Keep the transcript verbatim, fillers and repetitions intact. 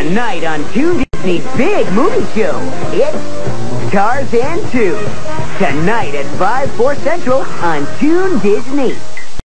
Tonight on Toon Disney's big movie show, it's Tarzan two. Tonight at five, four Central on Toon Disney.